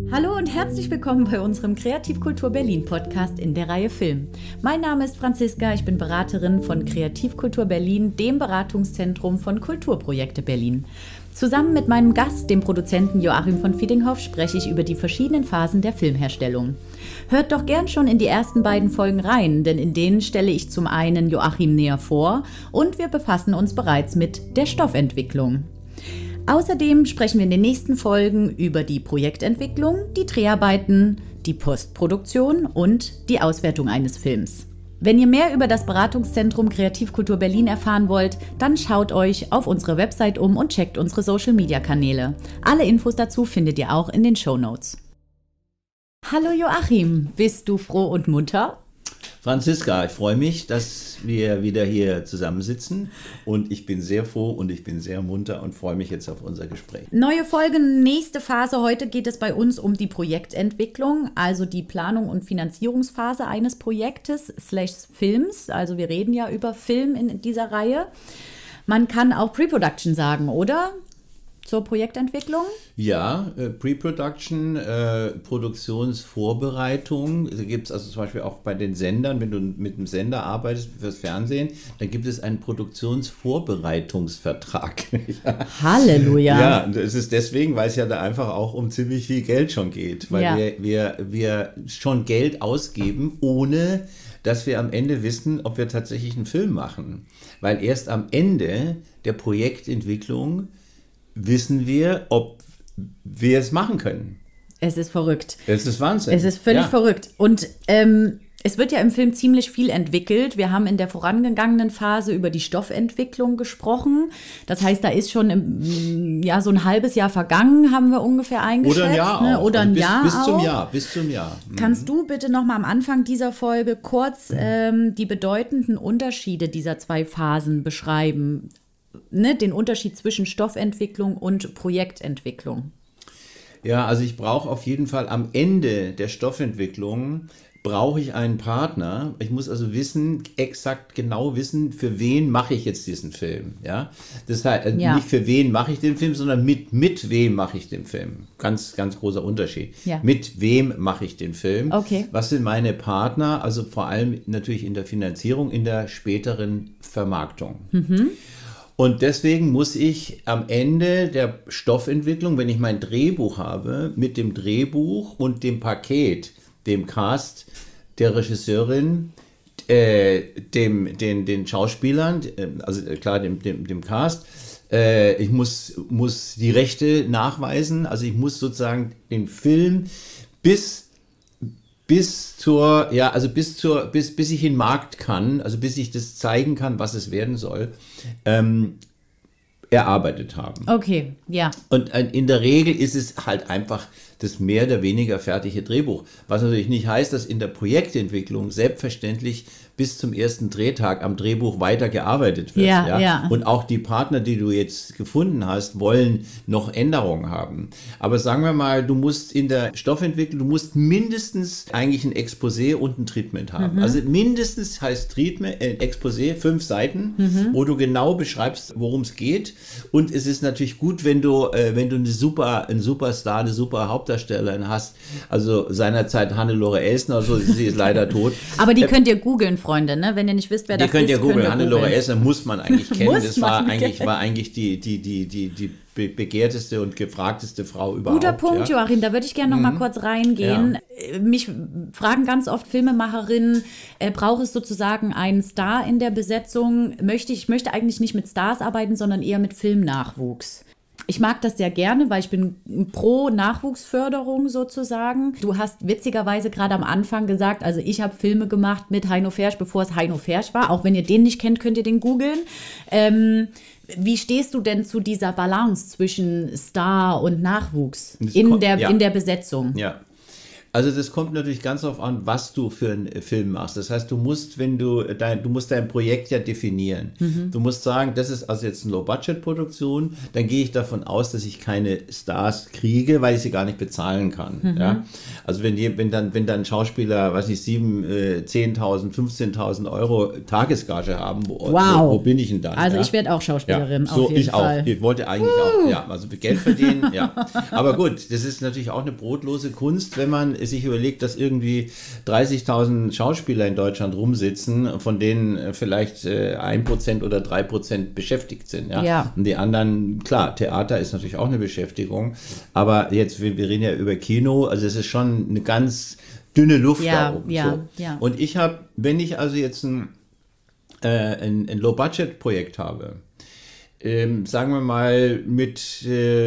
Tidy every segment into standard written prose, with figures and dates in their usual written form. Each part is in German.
Hallo und herzlich willkommen bei unserem Kreativkultur Berlin Podcast in der Reihe Film. Mein Name ist Franziska, ich bin Beraterin von Kreativkultur Berlin, dem Beratungszentrum von Kulturprojekte Berlin. Zusammen mit meinem Gast, dem Produzenten Joachim von Fiedinghoff, spreche ich über die verschiedenen Phasen der Filmherstellung. Hört doch gern schon in die ersten beiden Folgen rein, denn in denen stelle ich zum einen Joachim näher vor und wir befassen uns bereits mit der Stoffentwicklung. Außerdem sprechen wir in den nächsten Folgen über die Projektentwicklung, die Dreharbeiten, die Postproduktion und die Auswertung eines Films. Wenn ihr mehr über das Beratungszentrum Kreativkultur Berlin erfahren wollt, dann schaut euch auf unsere Website um und checkt unsere Social-Media-Kanäle. Alle Infos dazu findet ihr auch in den Shownotes. Hallo Joachim, bist du froh und munter? Franziska, ich freue mich, dass wir wieder hier zusammensitzen und ich bin sehr froh und ich bin sehr munter und freue mich jetzt auf unser Gespräch. Neue Folge, nächste Phase. Heute geht es bei uns um die Projektentwicklung, also die Planung und Finanzierungsphase eines Projektes / Films. Also wir reden ja über Film in dieser Reihe. Man kann auch Pre-Production sagen, oder? Zur Projektentwicklung? Ja, Pre-Production, Produktionsvorbereitung. Da gibt es also zum Beispiel auch bei den Sendern, wenn du mit einem Sender arbeitest fürs Fernsehen, dann gibt es einen Produktionsvorbereitungsvertrag. Halleluja! Ja, und es ist deswegen, weil es ja da einfach auch um ziemlich viel Geld schon geht. Weil wir schon Geld ausgeben, ohne dass wir am Ende wissen, ob wir tatsächlich einen Film machen. Weil erst am Ende der Projektentwicklung wissen wir, ob wir es machen können. Es ist verrückt. Es ist Wahnsinn. Es ist völlig verrückt. Und es wird ja im Film ziemlich viel entwickelt. Wir haben in der vorangegangenen Phase über die Stoffentwicklung gesprochen. Das heißt, da ist schon so ein halbes Jahr vergangen, haben wir ungefähr eingeschätzt. Oder ein Jahr ne? auch. Oder ein bis, Jahr bis auch. zum Jahr. Kannst du bitte noch mal am Anfang dieser Folge kurz die bedeutenden Unterschiede dieser zwei Phasen beschreiben? Ne, den Unterschied zwischen Stoffentwicklung und Projektentwicklung. Ja, also ich brauche auf jeden Fall am Ende der Stoffentwicklung brauche ich einen Partner. Ich muss also exakt genau wissen, für wen mache ich jetzt diesen Film. Ja? Das heißt, nicht für wen mache ich den Film, sondern mit wem mache ich den Film. Ganz, ganz großer Unterschied. Ja. Mit wem mache ich den Film? Okay. Was sind meine Partner? Also vor allem natürlich in der Finanzierung, in der späteren Vermarktung. Mhm. Und deswegen muss ich am Ende der Stoffentwicklung, wenn ich mein Drehbuch habe, mit dem Drehbuch und dem Paket, dem Cast, der Regisseurin, den Schauspielern, also klar dem Cast, ich muss die Rechte nachweisen, also ich muss sozusagen den Film bis ich in den Markt kann, also bis ich das zeigen kann, was es werden soll, erarbeitet haben. Okay, ja. Und in der Regel ist es halt einfach das mehr oder weniger fertige Drehbuch. Was natürlich nicht heißt, dass in der Projektentwicklung selbstverständlich bis zum ersten Drehtag am Drehbuch weitergearbeitet wird. Ja. Und auch die Partner, die du jetzt gefunden hast, wollen noch Änderungen haben. Aber sagen wir mal, du musst in der Stoffentwicklung, du musst mindestens eigentlich ein Exposé und ein Treatment haben. Mhm. Also mindestens heißt Treatment, Exposé 5 Seiten, wo du genau beschreibst, worum es geht. Und es ist natürlich gut, wenn du einen Superstar, eine super Hauptdarstellerin hast. Also seinerzeit Hannelore Elsner, so, sie ist leider tot. Aber die könnt ihr googeln, Freunde, ne? Wenn ihr nicht wisst, wer das ist. Die könnt ihr googeln. Hannelore Elsner muss man eigentlich kennen. Das war eigentlich die begehrteste und gefragteste Frau überhaupt. Guter Punkt, ja. Joachim, da würde ich gerne noch mal kurz reingehen. Ja. Mich fragen ganz oft Filmemacherinnen, braucht es sozusagen einen Star in der Besetzung? Ich möchte eigentlich nicht mit Stars arbeiten, sondern eher mit Filmnachwuchs. Ich mag das sehr gerne, weil ich bin pro Nachwuchsförderung sozusagen. Du hast witzigerweise gerade am Anfang gesagt, also ich habe Filme gemacht mit Heino Fersch, bevor es Heino Fersch war. Auch wenn ihr den nicht kennt, könnt ihr den googeln. Wie stehst du denn zu dieser Balance zwischen Star und Nachwuchs in der Besetzung? Ja. Also das kommt natürlich ganz darauf an, was du für einen Film machst. Das heißt, du musst dein Projekt ja definieren. Du musst sagen, das ist also jetzt eine Low-Budget-Produktion, dann gehe ich davon aus, dass ich keine Stars kriege, weil ich sie gar nicht bezahlen kann. Ja? Also wenn dann Schauspieler, weiß nicht, 7.000, 10.000, 15.000 Euro Tagesgage haben, wo bin ich denn dann? Also ich werde auch Schauspielerin, ja, so auf jeden ich Fall. Auch. Ich wollte eigentlich auch, ja, also Geld verdienen, ja. Aber gut, das ist natürlich auch eine brotlose Kunst, wenn man sich überlegt, dass irgendwie 30.000 Schauspieler in Deutschland rumsitzen, von denen vielleicht 1% oder 3% beschäftigt sind. Ja? Ja. Und die anderen, klar, Theater ist natürlich auch eine Beschäftigung, aber jetzt, wir reden ja über Kino, also es ist schon eine ganz dünne Luft da oben. Ja. Und ich habe, wenn ich also jetzt ein Low-Budget-Projekt habe, sagen wir mal mit...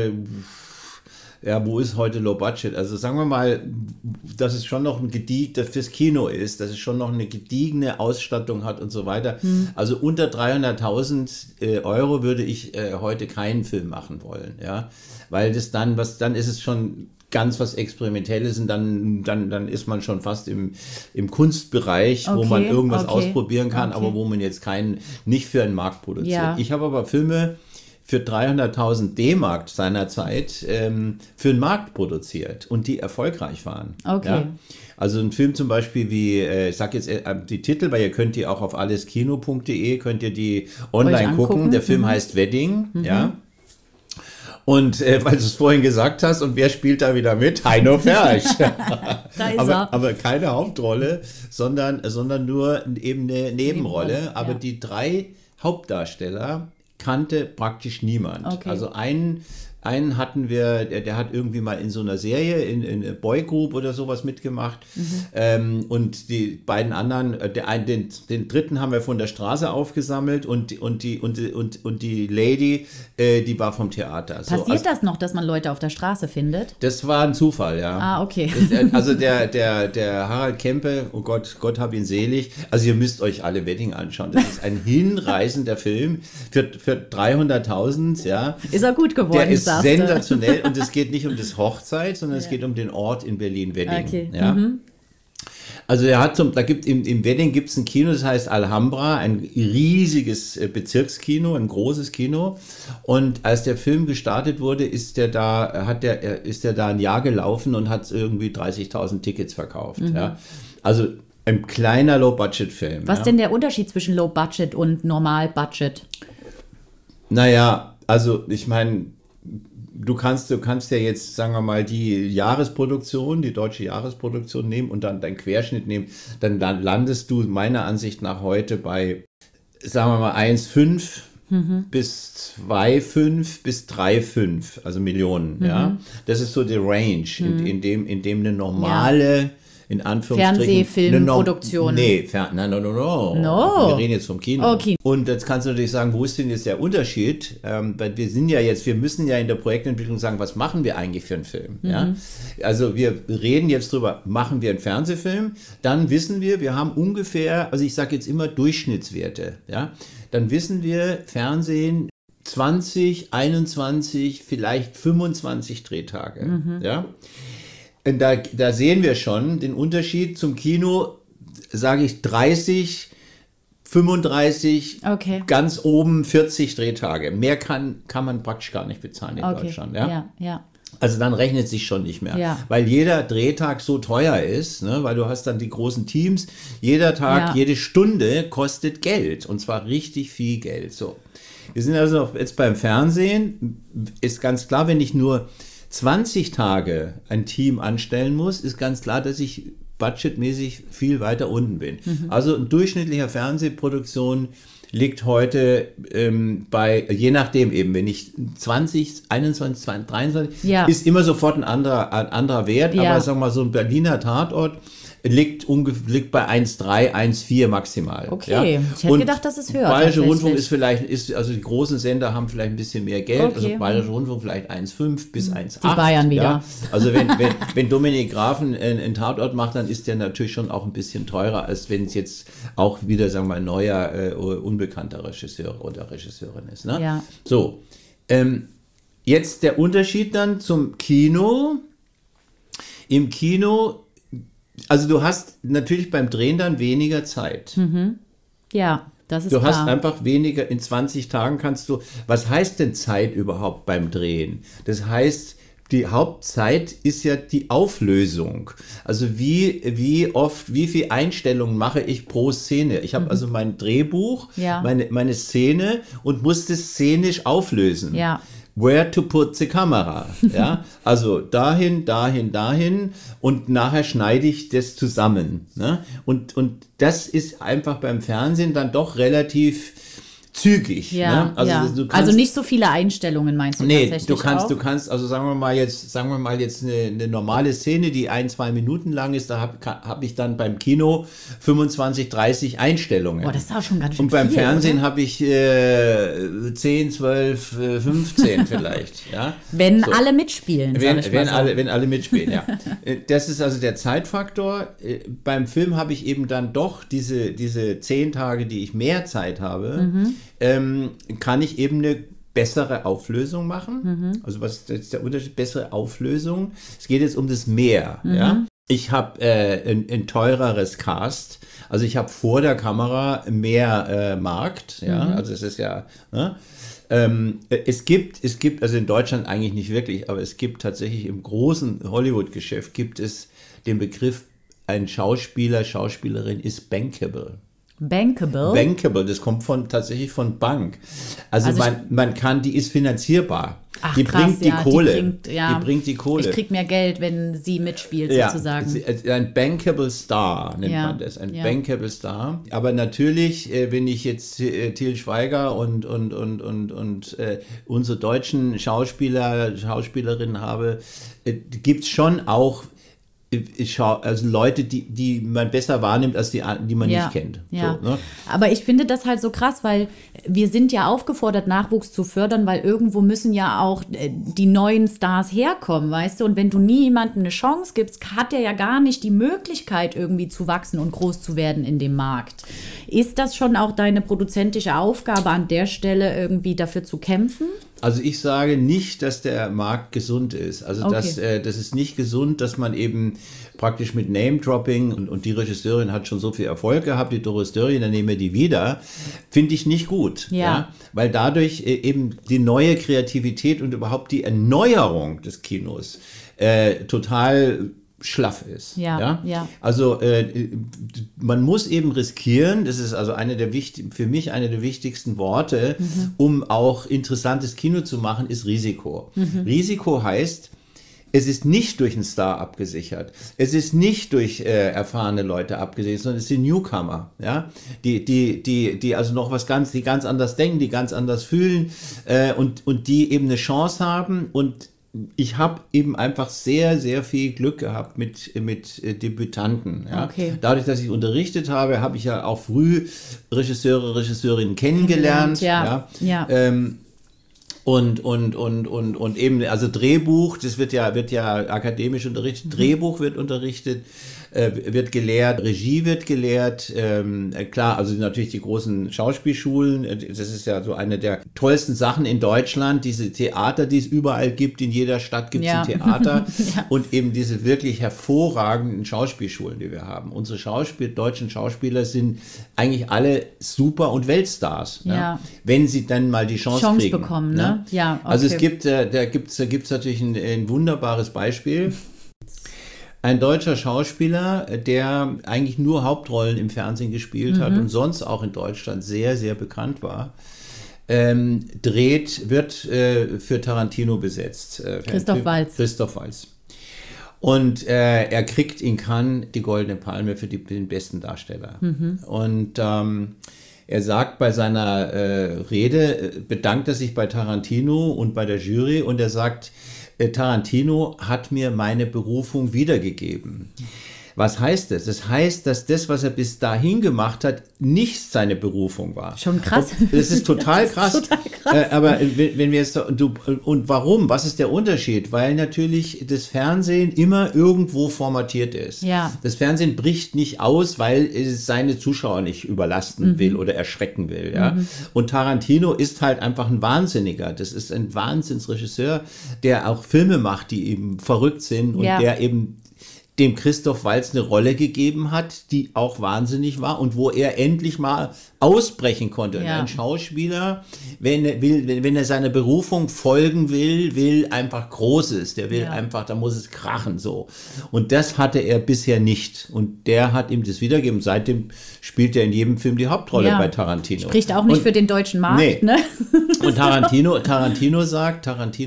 wo ist heute Low Budget? Also sagen wir mal, dass es schon noch das fürs Kino ist, dass es schon noch eine gediegene Ausstattung hat und so weiter. Also unter 300.000 Euro würde ich heute keinen Film machen wollen, ja, weil das dann ist es schon ganz was Experimentelles und dann ist man schon fast im Kunstbereich, wo man irgendwas ausprobieren kann, aber wo man jetzt nicht für einen Markt produziert. Ja. Ich habe aber Filme für 300.000 D-Mark seinerzeit für einen Markt produziert und die erfolgreich waren. Okay. Ja? Also ein Film zum Beispiel wie, ich sage jetzt die Titel, weil ihr könnt die auch auf alleskino.de, könnt ihr die online gucken. Der Film heißt Wedding, ja. Und weil du es vorhin gesagt hast, und wer spielt da wieder mit? Heino Ferch. aber keine Hauptrolle, sondern nur eben eine Nebenrolle. Aber die 3 Hauptdarsteller kannte praktisch niemand. Okay. Also einen hatten wir, der hat irgendwie mal in so einer Serie, in Boy Group oder sowas mitgemacht. Und die beiden anderen, den dritten haben wir von der Straße aufgesammelt und die Lady, die war vom Theater. Passiert das noch, dass man Leute auf der Straße findet? Das war ein Zufall, ja. Ah, okay. Also der Harald Kempe, oh Gott hab ihn selig. Also ihr müsst euch alle Wedding anschauen. Das ist ein hinreißender Film für 300.000, ja. Ist er gut geworden, der ist sensationell und es geht nicht um das Hochzeit, sondern es geht um den Ort in Berlin-Wedding. Okay. Ja? Also im Wedding gibt es ein Kino, das heißt Alhambra, ein riesiges Bezirkskino, ein großes Kino. Und als der Film gestartet wurde, ist der da ein Jahr gelaufen und hat irgendwie 30.000 Tickets verkauft. Ja? Also ein kleiner Low-Budget-Film. Was denn der Unterschied zwischen Low-Budget und Normal-Budget? Naja, also ich meine, du kannst ja jetzt, sagen wir mal, die deutsche Jahresproduktion nehmen und dann deinen Querschnitt nehmen, dann landest du meiner Ansicht nach heute bei, sagen wir mal, 1,5 bis 2,5 bis 3,5, also Millionen, ja. Das ist so die Range, in dem eine normale, in Anführungsstrichen, Fernsehfilmproduktion. No. Wir reden jetzt vom Kino. Okay. Und jetzt kannst du natürlich sagen, wo ist denn jetzt der Unterschied? Weil wir müssen ja in der Projektentwicklung sagen, was machen wir eigentlich für einen Film? Ja? Also wir reden jetzt drüber, machen wir einen Fernsehfilm? Dann wissen wir haben ungefähr, also ich sage jetzt immer Durchschnittswerte. Ja? Dann wissen wir, Fernsehen 20, 21, vielleicht 25 Drehtage. Ja? Und da sehen wir schon den Unterschied zum Kino, sage ich 30, 35, ganz oben 40 Drehtage. Mehr kann man praktisch gar nicht bezahlen in Deutschland. Ja? Also dann rechnet sich schon nicht mehr, weil jeder Drehtag so teuer ist, ne? Weil du hast dann die großen Teams. Jeder Tag, jede Stunde kostet Geld und zwar richtig viel Geld. So, wir sind also jetzt beim Fernsehen. Ist ganz klar, wenn ich nur 20 Tage ein Team anstellen muss, ist ganz klar, dass ich budgetmäßig viel weiter unten bin. Also eine durchschnittliche Fernsehproduktion liegt heute bei, je nachdem eben, wenn ich 20, 21, 22, 23, ist immer sofort ein anderer Wert, aber sagen wir mal, so ein Berliner Tatort liegt bei 1,3, 1,4 maximal. Okay, ich hätte gedacht, dass es höher ist. Bayerischer Rundfunk also die großen Sender haben vielleicht ein bisschen mehr Geld, also Bayerischer Rundfunk vielleicht 1,5 bis 1,8. Die Bayern wieder. Ja? Also wenn Dominik Grafen einen Tatort macht, dann ist der natürlich schon auch ein bisschen teurer, als wenn es jetzt auch wieder, sagen wir mal, ein neuer, unbekannter Regisseur oder Regisseurin ist. Ne? Ja. So, jetzt der Unterschied dann zum Kino. Im Kino Also du hast natürlich beim Drehen dann weniger Zeit. Ja, das ist Du klar. hast einfach weniger, in 20 Tagen kannst du, was heißt denn Zeit überhaupt beim Drehen? Das heißt, die Hauptzeit ist ja die Auflösung. Also wie oft, wie viele Einstellungen mache ich pro Szene? Ich habe also mein Drehbuch, Ja. meine Szene und muss das szenisch auflösen. Ja. Where to put the camera. Ja? Also dahin, dahin, dahin und nachher schneide ich das zusammen. Ne? Und das ist einfach beim Fernsehen dann doch relativ zügig. Ja, Ne? Also, ja. du kannst, Also nicht so viele Einstellungen meinst du nee, tatsächlich du auch? kannst, also sagen wir mal jetzt eine normale Szene, die 1-2 Minuten lang ist, da hab ich dann beim Kino 25, 30 Einstellungen. Boah, das ist auch schon ganz schön Und beim viel, Fernsehen oder? habe ich 10, 12, 15 vielleicht. Ja? Wenn So. alle mitspielen, sag ich mal so. Wenn alle mitspielen, ja. Das ist also der Zeitfaktor. Beim Film habe ich eben dann doch diese 10 Tage, die ich mehr Zeit habe, kann ich eben eine bessere Auflösung machen. Also was ist der Unterschied? Bessere Auflösung. Es geht jetzt um das Mehr. Ja? Ich habe ein teureres Cast. Also ich habe vor der Kamera mehr Markt. Ja? Also es ist ja... Ne? Es gibt, also in Deutschland eigentlich nicht wirklich, aber es gibt tatsächlich im großen Hollywood-Geschäft gibt es den Begriff, ein Schauspieler, Schauspielerin ist bankable. Bankable? Bankable, das kommt tatsächlich von Bank. Also man kann, die ist finanzierbar. Ach, die krass, bringt die ja, Kohle. die bringt die Kohle. Ich krieg mehr Geld, wenn sie mitspielt, Ja, sozusagen. ein bankable Star nennt Ja, man das, ein ja. bankable Star. Aber natürlich, wenn ich jetzt Til Schweiger und unsere deutschen Schauspielerinnen habe, gibt es schon auch also Leute, die man besser wahrnimmt, als die man nicht kennt. Ja. So, ne? Aber ich finde das halt so krass, weil wir sind ja aufgefordert, Nachwuchs zu fördern, weil irgendwo müssen ja auch die neuen Stars herkommen, weißt du? Und wenn du nie jemandem eine Chance gibst, hat er ja gar nicht die Möglichkeit, irgendwie zu wachsen und groß zu werden in dem Markt. Ist das schon auch deine produzentische Aufgabe, an der Stelle irgendwie dafür zu kämpfen? Also ich sage nicht, dass der Markt gesund ist. Also Okay. das ist nicht gesund, dass man eben praktisch mit Name-Dropping und die Regisseurin hat schon so viel Erfolg gehabt, die Doris Dörri, dann nehmen wir die wieder, finde ich nicht gut. Ja. Weil dadurch eben die neue Kreativität und überhaupt die Erneuerung des Kinos total schlaff ist. Ja, ja. Also man muss eben riskieren, das ist also für mich eine der wichtigsten Worte, um auch interessantes Kino zu machen, ist Risiko. Risiko heißt, es ist nicht durch einen Star abgesichert. Es ist nicht durch erfahrene Leute abgesichert, sondern es sind Newcomer, ja, die also noch die ganz anders denken, die ganz anders fühlen und die eben eine Chance haben. Und ich habe eben einfach sehr, sehr viel Glück gehabt mit Debütanten. Ja. Okay. Dadurch, dass ich unterrichtet habe, habe ich ja auch früh Regisseurinnen kennengelernt. Ja. Und eben, also Drehbuch, das wird ja akademisch unterrichtet, Drehbuch wird unterrichtet, wird gelehrt, Regie wird gelehrt, klar, also natürlich die großen Schauspielschulen, das ist ja so eine der tollsten Sachen in Deutschland, diese Theater, die es überall gibt, in jeder Stadt gibt es ein Theater und eben diese wirklich hervorragenden Schauspielschulen, die wir haben. Unsere deutschen Schauspieler sind eigentlich alle super und Weltstars, ja, wenn sie dann mal die Chance kriegen, bekommen, ne? Ja, okay. Also da gibt's natürlich ein wunderbares Beispiel. Ein deutscher Schauspieler, der eigentlich nur Hauptrollen im Fernsehen gespielt hat und sonst auch in Deutschland sehr, sehr bekannt war, wird für Tarantino besetzt. Christoph Waltz. Und er kriegt in Cannes die Goldene Palme für den besten Darsteller. Und er sagt bei seiner Rede, bedankt er sich bei Tarantino und bei der Jury und er sagt, Tarantino hat mir meine Berufung wiedergegeben. Was heißt das? Das heißt, dass das, was er bis dahin gemacht hat, nicht seine Berufung war. Schon krass. Das ist total krass. Das ist total krass. Aber wenn wir jetzt, und warum? Was ist der Unterschied? Weil natürlich das Fernsehen immer irgendwo formatiert ist. Ja. Das Fernsehen bricht nicht aus, weil es seine Zuschauer nicht überlasten will oder erschrecken will. Ja? Und Tarantino ist halt einfach ein Wahnsinniger. Das ist ein Wahnsinnsregisseur, der auch Filme macht, die eben verrückt sind und dem Christoph Waltz eine Rolle gegeben hat, die auch wahnsinnig war und wo er endlich mal ausbrechen konnte. Und ein Schauspieler, wenn er seiner Berufung folgen will einfach Großes. Der will einfach, da muss es krachen so. Und das hatte er bisher nicht. Und der hat ihm das wiedergegeben. Seitdem spielt er in jedem Film die Hauptrolle bei Tarantino. Spricht auch nicht für den deutschen Markt, ne? Und Tarantino sagt,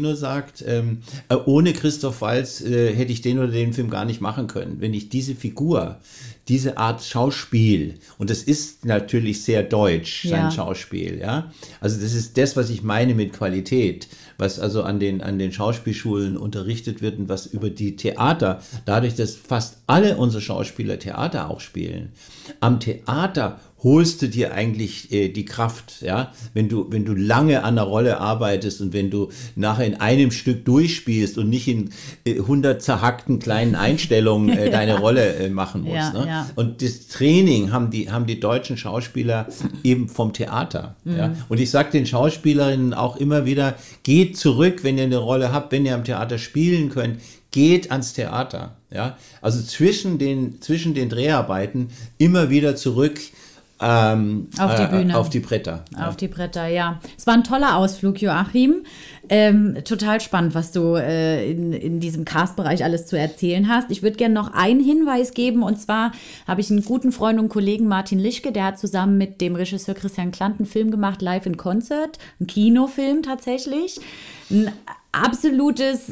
ohne Christoph Waltz hätte ich den oder den Film gar nicht machen können. Wenn ich diese Figur, diese Art Schauspiel, und das ist natürlich sehr deutsch, sein Schauspiel, ja. Also das ist das, was ich meine mit Qualität, was also an den Schauspielschulen unterrichtet wird und was über die Theater, dadurch, dass fast alle unsere Schauspieler Theater auch spielen, am Theater holst du dir eigentlich die Kraft, ja, wenn du lange an einer Rolle arbeitest und wenn du nachher in einem Stück durchspielst und nicht in 100 zerhackten kleinen Einstellungen deine Rolle machen musst. Ja, ne? ja. Und das Training haben die deutschen Schauspieler eben vom Theater. Ja? Und ich sage den Schauspielerinnen auch immer wieder, geht zurück, wenn ihr eine Rolle habt, wenn ihr am Theater spielen könnt, geht ans Theater. Ja? Also zwischen den Dreharbeiten immer wieder zurück auf die Bühne. Auf die Bretter. Auf die Bretter, ja. Es war ein toller Ausflug, Joachim. Total spannend, was du in diesem Cast-Bereich alles zu erzählen hast. Ich würde gerne noch einen Hinweis geben, und zwar habe ich einen guten Freund und Kollegen, Martin Lischke, der hat zusammen mit dem Regisseur Christian Klant einen Film gemacht, Live in Concert, ein Kinofilm tatsächlich. Ein absolutes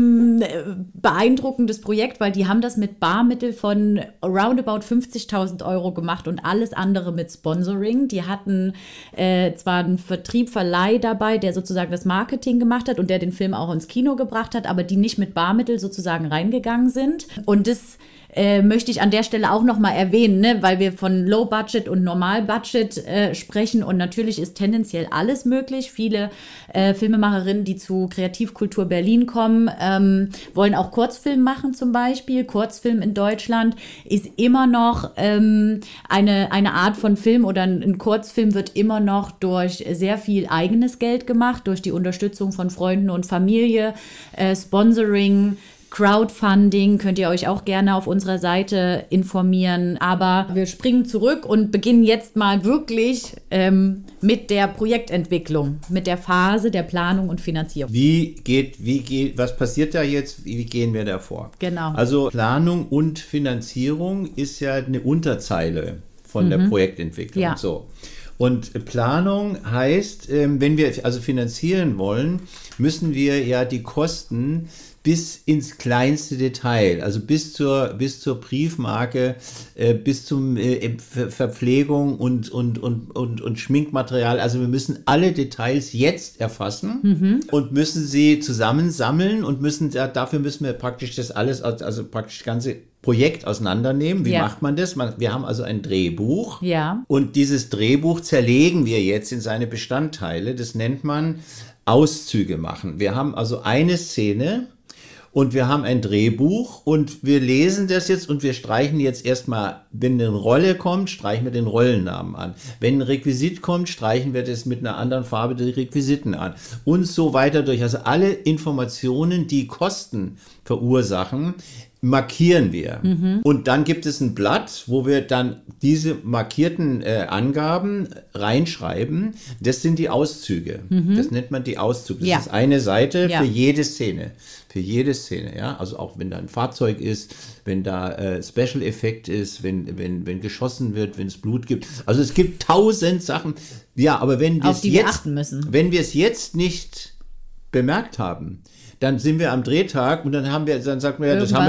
beeindruckendes Projekt, weil die haben das mit Barmittel von roundabout 50.000 Euro gemacht und alles andere mit Sponsoring. Die hatten zwar einen Verleih dabei, der sozusagen das Marketing gemacht hat und der den Film auch ins Kino gebracht hat, aber die nicht mit Barmittel sozusagen reingegangen sind. Und das möchte ich an der Stelle auch nochmal erwähnen, ne? Weil wir von Low Budget und Normal Budget sprechen, und natürlich ist tendenziell alles möglich. Viele Filmemacherinnen, die zu Kreativkultur Berlin kommen, wollen auch Kurzfilm machen zum Beispiel. Kurzfilm in Deutschland ist immer noch eine Art von Film, oder ein Kurzfilm wird immer noch durch sehr viel eigenes Geld gemacht, durch die Unterstützung von Freunden und Familie, Sponsoring, Crowdfunding, könnt ihr euch auch gerne auf unserer Seite informieren. Aber wir springen zurück und beginnen jetzt mal wirklich mit der Projektentwicklung, mit der Phase der Planung und Finanzierung. Was passiert da jetzt? Wie gehen wir da vor? Genau. Also Planung und Finanzierung ist ja eine Unterzeile von der Projektentwicklung. Ja. So. Und Planung heißt, wenn wir also finanzieren wollen, müssen wir ja die Kosten bis ins kleinste Detail, also bis zur Briefmarke, bis zum Verpflegung und Schminkmaterial. Also wir müssen alle Details jetzt erfassen und müssen sie zusammensammeln und dafür müssen wir praktisch das alles, also praktisch das ganze Projekt auseinandernehmen. Wie macht man das? Wir haben also ein Drehbuch, und dieses Drehbuch zerlegen wir jetzt in seine Bestandteile. Das nennt man Auszüge machen. Wir haben also eine Szene und wir haben ein Drehbuch und wir lesen das jetzt und wir streichen jetzt erstmal, wenn eine Rolle kommt, streichen wir den Rollennamen an. Wenn ein Requisit kommt, streichen wir das mit einer anderen Farbe die Requisiten an. Und so weiter durch. Also alle Informationen, die Kosten verursachen, markieren wir. Und dann gibt es ein Blatt, wo wir dann diese markierten Angaben reinschreiben. Das sind die Auszüge. Das nennt man die Auszüge. Das ist eine Seite für jede Szene. Für jede Szene, ja. Also auch wenn da ein Fahrzeug ist, wenn da Special Effekt ist, wenn geschossen wird, wenn es Blut gibt. Also es gibt 1000 Sachen. Ja, aber wenn wir es jetzt nicht bemerkt haben, dann sind wir am Drehtag und dann sagt man ja, das haben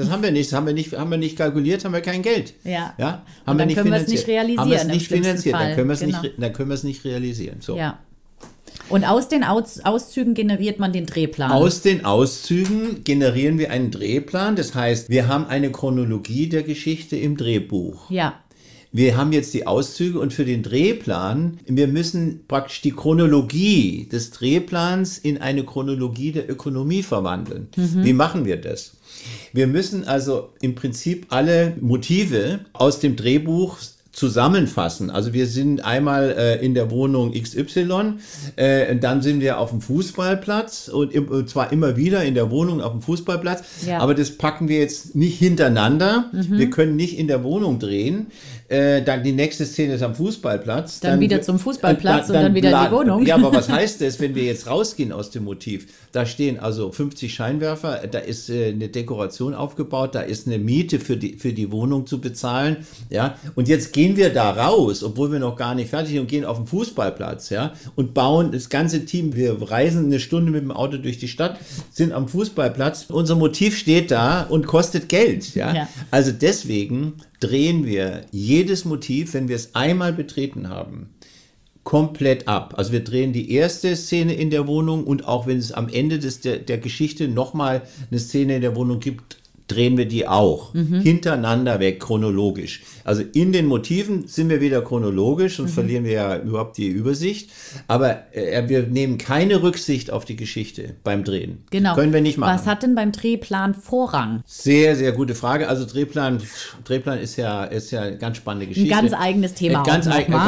wir nicht kalkuliert, haben wir kein Geld. Ja. Haben wir nicht können wir es nicht realisieren. Haben wir es nicht finanziert, dann können wir es nicht realisieren. So. Ja. Und aus den Auszügen generiert man den Drehplan. Aus den Auszügen generieren wir einen Drehplan. Das heißt, wir haben eine Chronologie der Geschichte im Drehbuch. Ja. Wir haben jetzt die Auszüge und für den Drehplan, wir müssen praktisch die Chronologie des Drehplans in eine Chronologie der Ökonomie verwandeln. Wie machen wir das? Wir müssen also im Prinzip alle Motive aus dem Drehbuch zusammenfassen. Also wir sind einmal in der Wohnung XY, dann sind wir auf dem Fußballplatz und zwar immer wieder in der Wohnung auf dem Fußballplatz, aber das packen wir jetzt nicht hintereinander. Wir können nicht in der Wohnung drehen. Dann die nächste Szene ist am Fußballplatz. Dann wieder zum Fußballplatz und dann wieder in die Wohnung. Ja, aber was heißt das, wenn wir jetzt rausgehen aus dem Motiv? Da stehen also 50 Scheinwerfer, da ist eine Dekoration aufgebaut, da ist eine Miete für die Wohnung zu bezahlen. Ja? Und jetzt gehen wir da raus, obwohl wir noch gar nicht fertig sind und gehen auf den Fußballplatz, ja? Und bauen das ganze Team. Wir reisen eine Stunde mit dem Auto durch die Stadt, sind am Fußballplatz. Unser Motiv steht da und kostet Geld. Ja? Also deswegen drehen wir jedes Motiv, wenn wir es einmal betreten haben, komplett ab. Also wir drehen die erste Szene in der Wohnung und auch wenn es am Ende der Geschichte nochmal eine Szene in der Wohnung gibt, drehen wir die auch hintereinander weg, chronologisch. Also in den Motiven sind wir wieder chronologisch und verlieren wir ja überhaupt die Übersicht. Aber wir nehmen keine Rücksicht auf die Geschichte beim Drehen. Genau. Können wir nicht machen. Was hat denn beim Drehplan Vorrang? Sehr, sehr gute Frage. Also Drehplan ist ja eine ganz spannende Geschichte. Ein ganz eigenes Thema. Ganz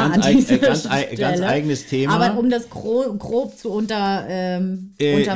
eigenes Thema. Aber um das grob zu untermalen.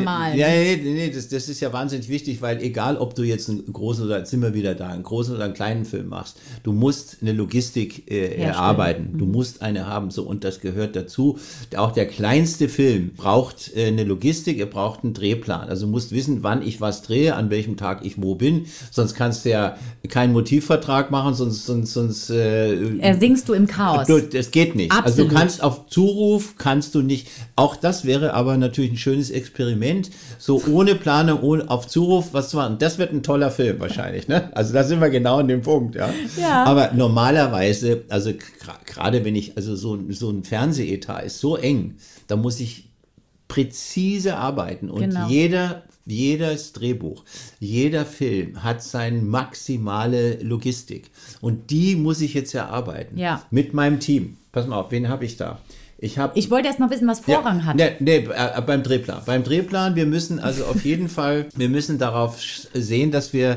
Das ist ja wahnsinnig wichtig, weil egal, ob du jetzt einen großen oder einen großen oder einen kleinen Film machst, du musst eine Logistik erarbeiten. Du musst eine haben. So, und das gehört dazu. Auch der kleinste Film braucht eine Logistik, er braucht einen Drehplan. Also du musst wissen, wann ich was drehe, an welchem Tag ich wo bin. Sonst kannst du ja keinen Motivvertrag machen, sonst ersinkst du im Chaos. Das geht nicht. Absolut. Also du kannst auf Zuruf, kannst du nicht. Auch das wäre aber natürlich ein schönes Experiment. So ohne Planung, auf Zuruf, was zu machen. Das wird ein toller Film wahrscheinlich. Ne? Also da sind wir genau an dem Punkt. Ja. Aber normalerweise, also gerade wenn ich, also so ein Fernsehetat ist so eng, da muss ich präzise arbeiten und jedes Drehbuch, jeder Film hat seine maximale Logistik und die muss ich jetzt erarbeiten mit meinem Team. Pass mal auf, wen habe ich da? Ich wollte erst mal wissen, was Vorrang hat. Beim Drehplan. Beim Drehplan, wir müssen also auf jeden Fall, darauf sehen, dass wir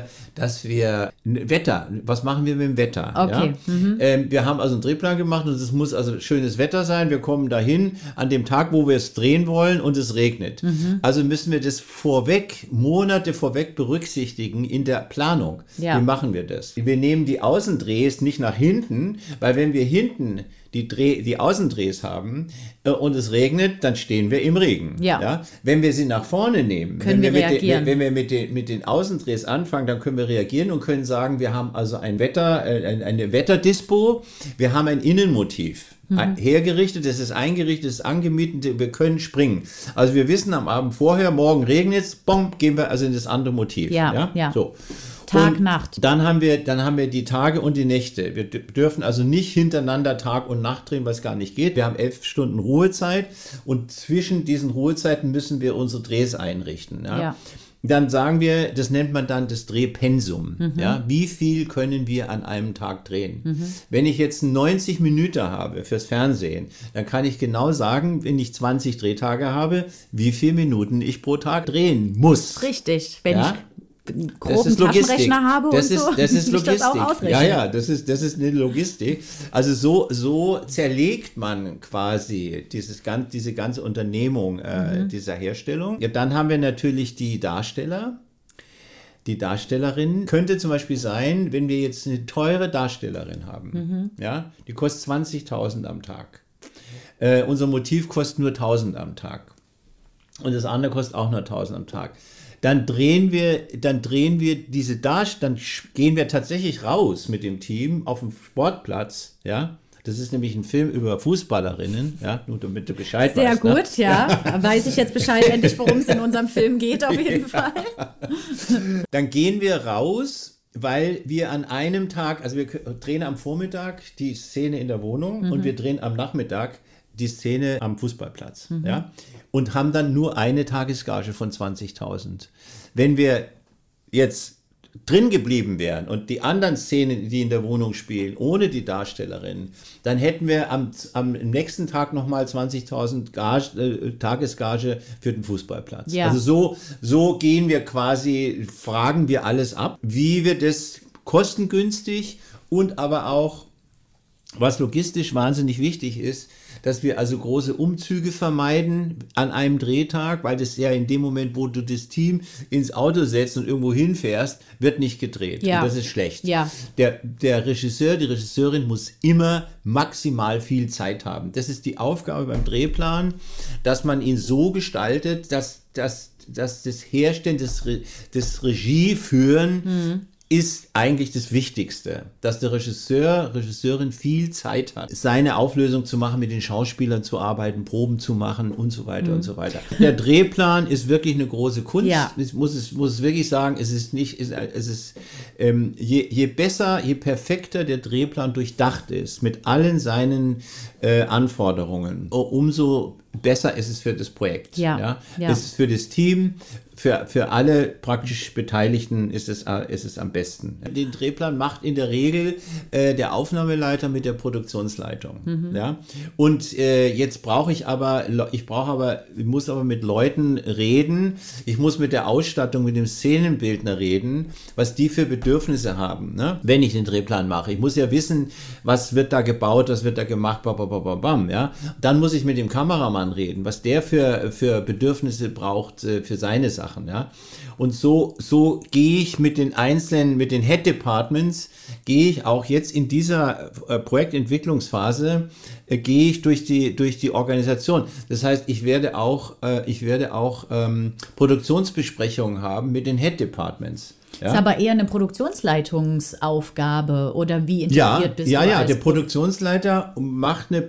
Wetter, was machen wir mit dem Wetter? Okay. Ja? Wir haben also einen Drehplan gemacht und es muss also schönes Wetter sein. Wir kommen dahin an dem Tag, wo wir es drehen wollen und es regnet. Also müssen wir das Monate vorweg berücksichtigen in der Planung. Ja. Wie machen wir das? Wir nehmen die Außendrehs nicht nach hinten, weil wenn wir hinten die Außendrehs haben und es regnet, dann stehen wir im Regen. Ja? Wenn wir sie nach vorne nehmen, wenn wir mit den Außendrehs anfangen, dann können wir reagieren und können sagen, wir haben also eine Wetterdispo, wir haben ein Innenmotiv. Hergerichtet, es ist eingerichtet, es ist angemietet, wir können springen. Also wir wissen am Abend vorher, morgen regnet es, gehen wir also in das andere Motiv. Ja. So. Tag, Nacht. Dann haben wir die Tage und die Nächte. Wir dürfen also nicht hintereinander Tag und Nacht drehen, was gar nicht geht. Wir haben 11 Stunden Ruhezeit und zwischen diesen Ruhezeiten müssen wir unsere Drehs einrichten. Ja? Dann sagen wir, das nennt man dann das Drehpensum. Ja? Wie viel können wir an einem Tag drehen? Wenn ich jetzt 90 Minuten habe fürs Fernsehen, dann kann ich genau sagen, wenn ich 20 Drehtage habe, wie viele Minuten ich pro Tag drehen muss. Richtig, wenn ich groben Taschenrechner habe das ist Logistik. Das auch ausrechnen. Ja, das ist eine Logistik. Also so zerlegt man quasi diese ganze Unternehmung dieser Herstellung. Ja, dann haben wir natürlich die Darsteller. Die Darstellerin könnte zum Beispiel sein, wenn wir jetzt eine teure Darstellerin haben, ja, die kostet 20.000 am Tag. Unser Motiv kostet nur 1.000 am Tag. Und das andere kostet auch nur 1.000 am Tag. Dann gehen wir tatsächlich raus mit dem Team auf dem Sportplatz, ja. Das ist nämlich ein Film über Fußballerinnen, ja, nur damit du Bescheid weißt. Sehr gut, ja. Weiß ich jetzt Bescheid endlich, worum es in unserem Film geht, auf jeden Fall. Dann gehen wir raus, weil wir an einem Tag, also wir drehen am Vormittag die Szene in der Wohnung und wir drehen am Nachmittag die Szene am Fußballplatz, ja, und haben dann nur eine Tagesgage von 20.000. Wenn wir jetzt drin geblieben wären und die anderen Szenen, die in der Wohnung spielen, ohne die Darstellerin, dann hätten wir am nächsten Tag nochmal 20.000 Tagesgage für den Fußballplatz. Ja. Also so gehen wir quasi, fragen wir alles ab, wie wir das kostengünstig und aber auch Was logistisch wahnsinnig wichtig ist, dass wir also große Umzüge vermeiden an einem Drehtag, weil das ja in dem Moment, wo du das Team ins Auto setzt und irgendwo hinfährst, wird nicht gedreht. Ja. Und das ist schlecht. Ja. Der Regisseur, die Regisseurin muss immer maximal viel Zeit haben. Das ist die Aufgabe beim Drehplan, dass man ihn so gestaltet, dass das Herstellen, das Regieführen ist eigentlich das Wichtigste, dass der Regisseurin viel Zeit hat, seine Auflösung zu machen, mit den Schauspielern zu arbeiten, Proben zu machen und so weiter und so weiter. Der Drehplan ist wirklich eine große Kunst. Ja. Ich muss es wirklich sagen, je besser, je perfekter der Drehplan durchdacht ist, mit allen seinen Anforderungen, umso besser ist es für das Projekt. Ja. Es ist für das Team, für alle praktisch Beteiligten ist es am besten. Den Drehplan macht in der Regel der Aufnahmeleiter mit der Produktionsleitung. Ja? Und jetzt ich muss aber mit Leuten reden, ich muss mit der Ausstattung, mit dem Szenenbildner reden, was die für Bedürfnisse haben, ne? Wenn ich den Drehplan mache. Ich muss ja wissen, was wird da gebaut, was wird da gemacht, bam, ja? Dann muss ich mit dem Kameramann reden, was der für Bedürfnisse braucht für seine Sachen, ja. Und so gehe ich mit den Head Departments, gehe ich auch jetzt in dieser Projektentwicklungsphase, gehe ich durch die Organisation. Das heißt, ich werde auch Produktionsbesprechungen haben mit den Head Departments. Ja? Ist aber eher eine Produktionsleitungsaufgabe oder wie integriert bist du? Ja, als der Produktionsleiter macht eine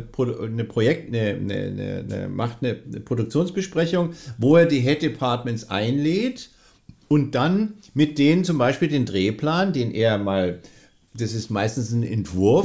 Produktionsbesprechung, wo er die Head Departments einlädt und dann mit denen zum Beispiel den Drehplan, den er mal, das ist meistens ein Entwurf,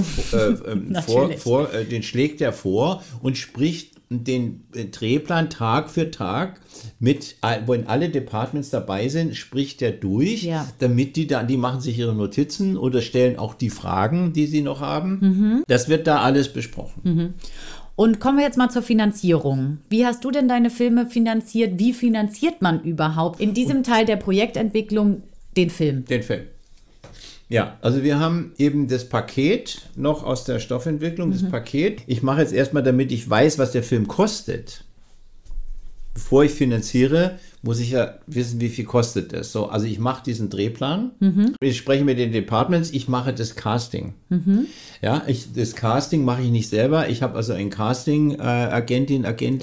den schlägt er vor und spricht den Drehplan Tag für Tag wenn alle Departments dabei sind, spricht er durch, damit die machen sich ihre Notizen oder stellen auch die Fragen, die sie noch haben. Das wird da alles besprochen. Und kommen wir jetzt mal zur Finanzierung. Wie hast du denn deine Filme finanziert? Wie finanziert man überhaupt in diesem Teil der Projektentwicklung den Film? Den Film. Ja, also wir haben eben das Paket noch aus der Stoffentwicklung, das Paket. Ich mache jetzt erstmal, damit ich weiß, was der Film kostet. Bevor ich finanziere, muss ich ja wissen, wie viel kostet das. So, also ich mache diesen Drehplan, ich spreche mit den Departments, ich mache das Casting. Ja, das Casting mache ich nicht selber. Ich habe also ein Casting, Agentur,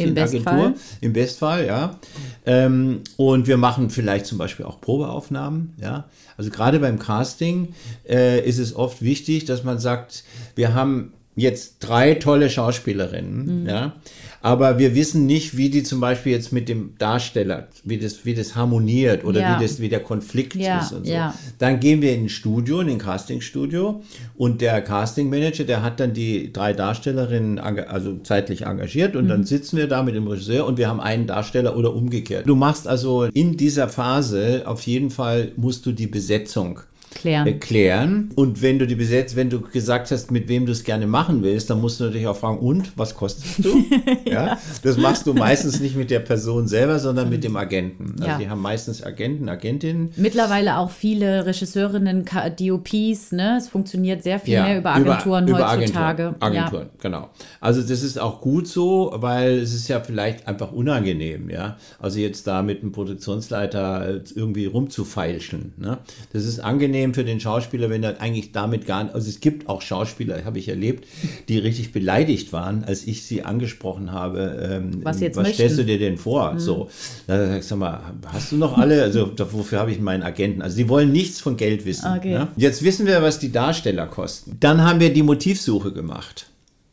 im Bestfall, ja. Und wir machen vielleicht zum Beispiel auch Probeaufnahmen, ja. Also gerade beim Casting ist es oft wichtig, dass man sagt, wir haben jetzt 3 tolle Schauspielerinnen, ja, aber wir wissen nicht, wie die zum Beispiel jetzt mit dem Darsteller, wie das harmoniert oder wie der Konflikt ist und so. Ja. Dann gehen wir in ein Castingstudio und der Castingmanager, der hat dann die 3 Darstellerinnen also zeitlich engagiert und dann sitzen wir da mit dem Regisseur und wir haben einen Darsteller oder umgekehrt. Du machst also in dieser Phase auf jeden Fall musst du die Besetzung klären. Und wenn du gesagt hast, mit wem du es gerne machen willst, dann musst du natürlich auch fragen, und, was kostest du? Ja, das machst du meistens nicht mit der Person selber, sondern mit dem Agenten. Also die haben meistens Agenten, Agentinnen. Mittlerweile auch viele Regisseurinnen, DOPs, ne? Es funktioniert sehr viel mehr über Agenturen heutzutage. Agenturen, genau. Also das ist auch gut so, weil es ist ja vielleicht einfach unangenehm, ja. Also jetzt da mit einem Produktionsleiter irgendwie rumzufeilschen, ne? Das ist angenehm für den Schauspieler, wenn er eigentlich damit gar nicht, also es gibt auch Schauspieler, habe ich erlebt, die richtig beleidigt waren, als ich sie angesprochen habe, was stellst du dir denn vor? So, da sagst du mal, hast du noch alle? Also wofür habe ich meinen Agenten? Also die wollen nichts von Geld wissen. Okay. Ne? Jetzt wissen wir, was die Darsteller kosten. Dann haben wir die Motivsuche gemacht.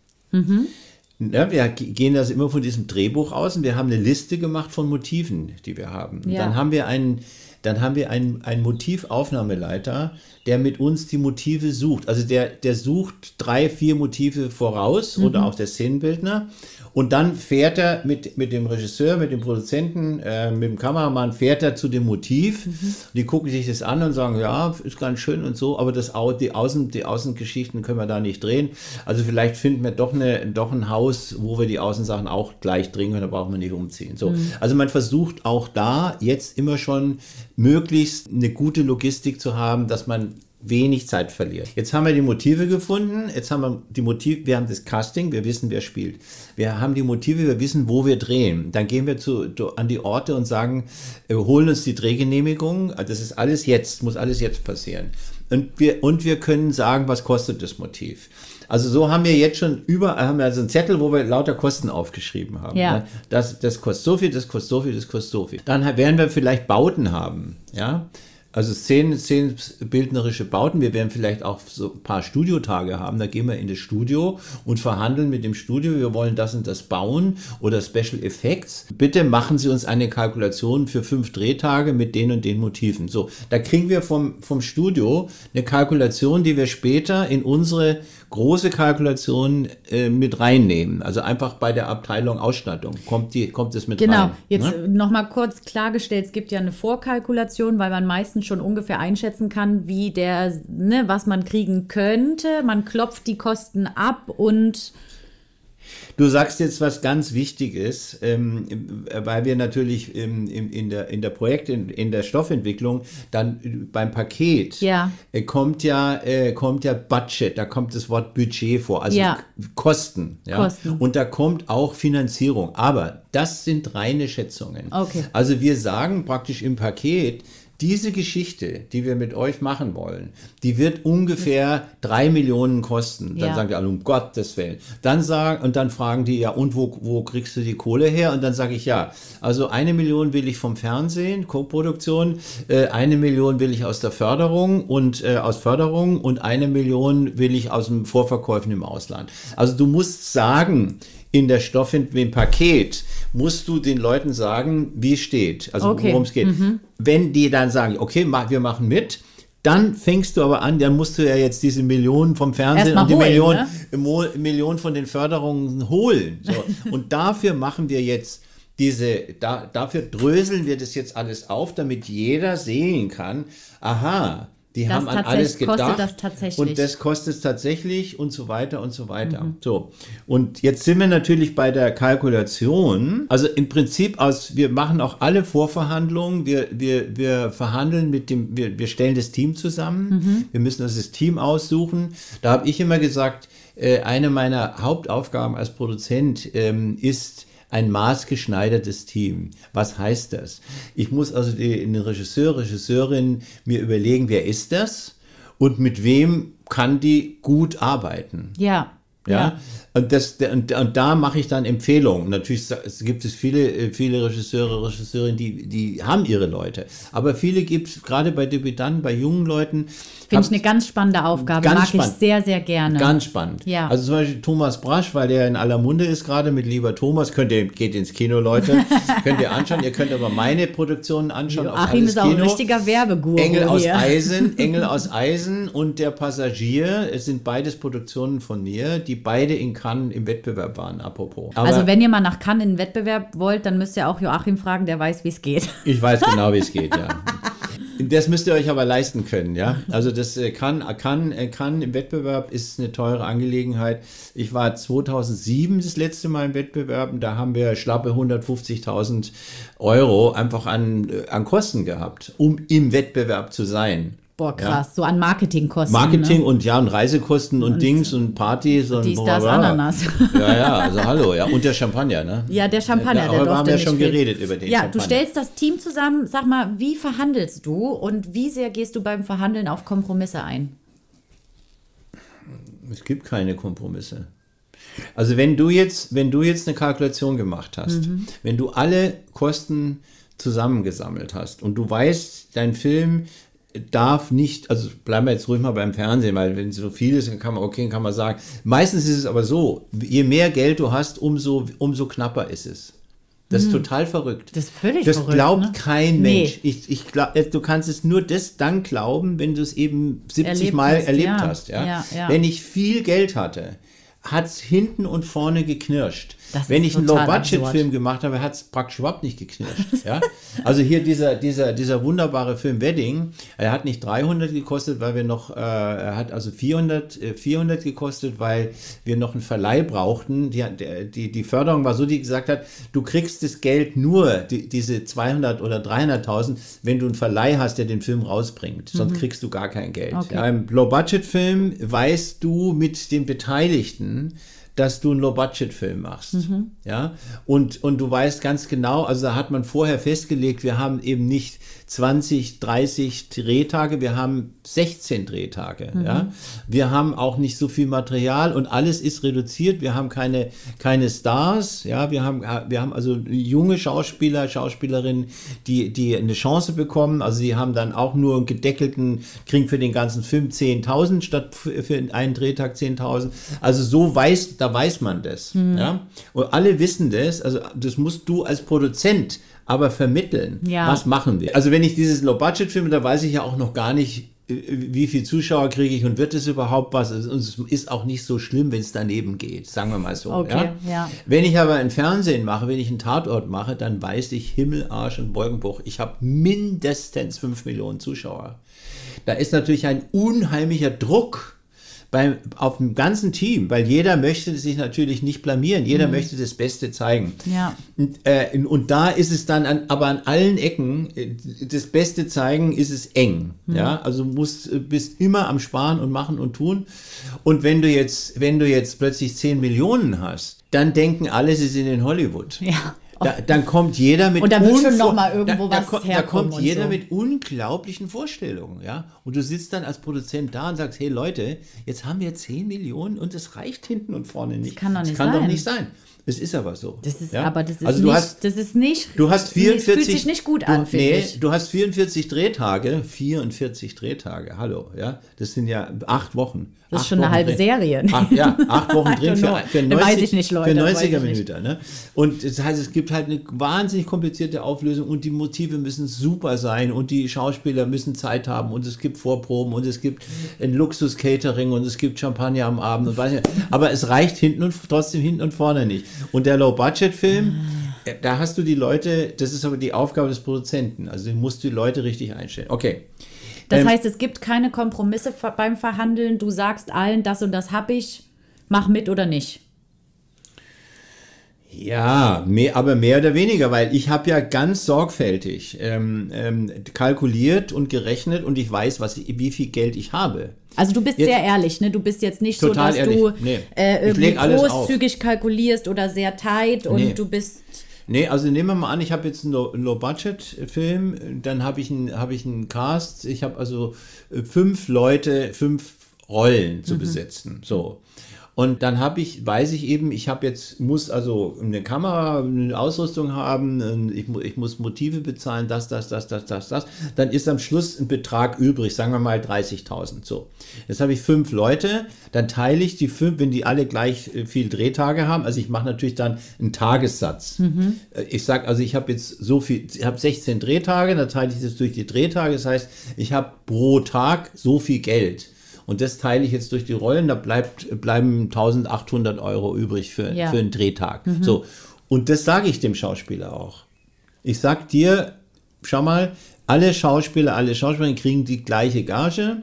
Ja, wir gehen das immer von diesem Drehbuch aus und wir haben eine Liste gemacht von Motiven, die wir haben. Ja. Dann haben wir einen Motivaufnahmeleiter, der mit uns die Motive sucht. Also der sucht 3, 4 Motive voraus oder auch der Szenenbildner. Und dann fährt er mit dem Regisseur, mit dem Produzenten, mit dem Kameramann, fährt er zu dem Motiv. Die gucken sich das an und sagen, ja, ist ganz schön und so, aber die Außengeschichten können wir da nicht drehen. Also vielleicht finden wir doch ein Haus, wo wir die Außensachen auch gleich drehen können, da brauchen wir nicht umziehen. So. Also man versucht auch da jetzt immer schon möglichst eine gute Logistik zu haben, dass man wenig Zeit verlieren. Jetzt haben wir die Motive gefunden, wir haben das Casting, wir wissen, wer spielt. Wir haben die Motive, wir wissen, wo wir drehen. Dann gehen wir an die Orte und sagen, wir holen uns die Drehgenehmigung, das ist alles jetzt, muss alles jetzt passieren. Und wir können sagen, was kostet das Motiv. Also so haben wir jetzt schon haben wir also einen Zettel, wo wir lauter Kosten aufgeschrieben haben. Ja. Ne? Das kostet so viel, das kostet so viel, das kostet so viel. Dann werden wir vielleicht Bauten haben, ja. Also zehn bildnerische Bauten. Wir werden vielleicht auch so ein paar Studiotage haben. Da gehen wir in das Studio und verhandeln mit dem Studio. Wir wollen das und das bauen oder Special Effects. Bitte machen Sie uns eine Kalkulation für 5 Drehtage mit den und den Motiven. So, da kriegen wir vom Studio eine Kalkulation, die wir später in unsere große Kalkulation mit reinnehmen. Also einfach bei der Abteilung Ausstattung kommt es mit rein. Genau, jetzt nochmal kurz klargestellt, es gibt ja eine Vorkalkulation, weil man meistens schon ungefähr einschätzen kann, wie was man kriegen könnte. Man klopft die Kosten ab und... Du sagst jetzt was ganz Wichtiges, weil wir natürlich in der Stoffentwicklung dann beim Paket kommt ja Budget, da kommt das Wort Budget vor, also Kosten. Ja? Kosten. Und da kommt auch Finanzierung, aber das sind reine Schätzungen. Okay. Also wir sagen praktisch im Paket, diese Geschichte, die wir mit euch machen wollen, die wird ungefähr 3 Millionen kosten. Dann sagen die alle, um Gottes Willen. Dann fragen die, ja, und wo kriegst du die Kohle her? Und dann sage ich, ja, also 1 Million will ich vom Fernsehen, Co-Produktion, 1 Million will ich aus der Förderung und 1 Million will ich aus dem Vorverkäufen im Ausland. Also du musst sagen, im Paket musst du den Leuten sagen, wie es steht, also worum es geht. Mhm. Wenn die dann sagen, okay, wir machen mit, dann fängst du aber an, dann musst du ja jetzt diese Millionen vom Fernsehen und die Millionen von den Förderungen holen. So. Und dafür machen wir jetzt dafür dröseln wir das jetzt alles auf, damit jeder sehen kann, aha, die haben an alles gedacht und das kostet es tatsächlich und so weiter und so weiter. Mhm. So. Und jetzt sind wir natürlich bei der Kalkulation. Also im Prinzip wir machen auch alle Vorverhandlungen. Wir verhandeln wir stellen das Team zusammen. Mhm. Wir müssen das Team aussuchen. Da habe ich immer gesagt, eine meiner Hauptaufgaben als Produzent ist, ein maßgeschneidertes Team. Was heißt das? Ich muss also den Regisseur, Regisseurin mir überlegen, wer ist das und mit wem kann die gut arbeiten. Ja. Und da mache ich dann Empfehlungen. Natürlich gibt es viele Regisseure, Regisseurinnen, die haben ihre Leute. Aber viele gibt es, gerade bei Debütanten, bei jungen Leuten. Finde ich eine ganz spannende Aufgabe, mag ich sehr, sehr gerne. Ganz spannend. Ja. Also zum Beispiel Thomas Brasch, weil der in aller Munde ist gerade mit Lieber Thomas, geht ins Kino, Leute, könnt ihr anschauen. Ihr könnt aber meine Produktionen anschauen. Joachim ist auch ein richtiger Werbeguru. Engel aus Eisen und Der Passagier, es sind beides Produktionen von mir, die beide in Cannes im Wettbewerb waren, apropos. Aber also wenn ihr mal nach Cannes in den Wettbewerb wollt, dann müsst ihr auch Joachim fragen, der weiß, wie es geht. Ich weiß genau, wie es geht, ja. Das müsst ihr euch aber leisten können, ja. Also das kann im Wettbewerb ist eine teure Angelegenheit. Ich war 2007 das letzte Mal im Wettbewerb und da haben wir schlappe 150.000 € einfach an Kosten gehabt, um im Wettbewerb zu sein. Boah, krass, ja. So an Marketingkosten. Marketing, ne? und Reisekosten und Dings und Partys und dies, das, Ananas. Ja, also hallo, ja, und der Champagner, ne? Ja, der Champagner, der durfte haben wir schon geredet über den Champagner. Ja, du stellst das Team zusammen, sag mal, wie verhandelst du und wie sehr gehst du beim Verhandeln auf Kompromisse ein? Es gibt keine Kompromisse. Also wenn du jetzt eine Kalkulation gemacht hast, wenn du alle Kosten zusammengesammelt hast und du weißt, dein Film darf nicht, also bleiben wir jetzt ruhig mal beim Fernsehen, weil wenn so viel ist, dann kann man sagen, meistens ist es aber so, je mehr Geld du hast, umso knapper ist es. Das ist total verrückt. Das ist völlig verrückt. Das glaubt kein Mensch. Ich glaube, du kannst es nur dann glauben, wenn du es eben 70 Mal erlebt hast. Ja? Wenn ich viel Geld hatte, hat es hinten und vorne geknirscht. Das Wenn ist ich einen total Low-Budget-Film gemacht habe, hat es praktisch überhaupt nicht geknirscht. Ja? Also hier dieser wunderbare Film Wedding, er hat nicht 300 gekostet, weil wir noch, er hat also 400 gekostet, weil wir noch einen Verleih brauchten. Die Förderung war so, die gesagt hat, du kriegst das Geld nur, diese 200 oder 300.000, wenn du einen Verleih hast, der den Film rausbringt. Sonst kriegst du gar kein Geld. Okay. Ja, im Low-Budget-Film weißt du mit den Beteiligten, dass du einen Low-Budget-Film machst. Ja? Und du weißt ganz genau, also da hat man vorher festgelegt, wir haben eben nicht 20, 30 Drehtage, wir haben 16 Drehtage. Ja? Wir haben auch nicht so viel Material und alles ist reduziert. Wir haben keine Stars. Ja? Wir haben also junge Schauspieler, Schauspielerinnen, die eine Chance bekommen. Also sie haben dann auch nur einen gedeckelten, kriegen für den ganzen Film 10.000 statt für einen Drehtag 10.000. Also da weiß man das. Ja? Und alle wissen das. Also das musst du als Produzent aber vermitteln. Ja. Was machen wir? Also wenn ich dieses Low-Budget-Film, da weiß ich ja auch noch gar nicht, wie viele Zuschauer kriege ich und wird es überhaupt was? Und es ist auch nicht so schlimm, wenn es daneben geht, sagen wir mal so. Okay, ja. Wenn ich aber ein Fernsehen mache, wenn ich einen Tatort mache, dann weiß ich Himmel, Arsch und Wolkenbruch. Ich habe mindestens 5 Millionen Zuschauer. Da ist natürlich ein unheimlicher Druck auf dem ganzen Team, weil jeder möchte sich natürlich nicht blamieren, jeder möchte das Beste zeigen. Ja. Und da ist es dann aber an allen Ecken, das Beste zeigen, ist es eng. Ja? Also bist immer am Sparen und machen und tun. Und wenn du jetzt plötzlich 10 Millionen hast, dann denken alle, sie sind in Hollywood. Ja. Dann kommt jeder mit und da wird schon noch mal irgendwo herkommen. Da kommt jeder mit unglaublichen Vorstellungen, ja. Und du sitzt dann als Produzent da und sagst, hey Leute, jetzt haben wir 10 Millionen und es reicht hinten und vorne nicht. Das kann doch nicht sein. Doch nicht sein. Es ist aber so. Das ist, ja? aber das ist also du hast 44, fühlt sich nicht gut an, finde ich. Du hast 44 Drehtage, hallo, ja. Das sind ja 8 Wochen. Das ist schon eine halbe Serie. 8 Wochen drin für 90er Minuten. Ne? Und das heißt, es gibt halt eine wahnsinnig komplizierte Auflösung und die Motive müssen super sein und die Schauspieler müssen Zeit haben und es gibt Vorproben und es gibt ein Luxus-Catering und es gibt Champagner am Abend und weiß nicht. Aber es reicht trotzdem hinten und vorne nicht. Und der Low-Budget-Film, da hast du die Leute, das ist aber die Aufgabe des Produzenten, also du musst die Leute richtig einstellen. Okay. Das heißt, es gibt keine Kompromisse beim Verhandeln. Du sagst allen, das und das habe ich, mach mit oder nicht. Ja, aber mehr oder weniger, weil ich habe ja ganz sorgfältig kalkuliert und gerechnet und ich weiß, wie viel Geld ich habe. Also du bist sehr ehrlich, ne? Du bist jetzt nicht so, dass ehrlich. du irgendwie großzügig kalkulierst oder sehr tight und du bist... Nee, also nehmen wir mal an, ich habe jetzt einen Low-Budget-Film, dann habe ich einen Cast, ich habe also 5 Leute, 5 Rollen zu besetzen, so. Und dann weiß ich eben, muss also eine Kamera, eine Ausrüstung haben, ich muss Motive bezahlen, das. Dann ist am Schluss ein Betrag übrig, sagen wir mal 30.000. So. Jetzt habe ich 5 Leute, dann teile ich die 5, wenn die alle gleich viel Drehtage haben. Also ich mache natürlich dann einen Tagessatz. Ich sage, also ich habe jetzt ich habe 16 Drehtage, dann teile ich das durch die Drehtage. Das heißt, ich habe pro Tag so viel Geld. Und das teile ich jetzt durch die Rollen, da bleiben 1.800 € übrig für einen Drehtag. So. Und das sage ich dem Schauspieler auch. Ich sage dir, schau mal, alle Schauspielerinnen kriegen die gleiche Gage,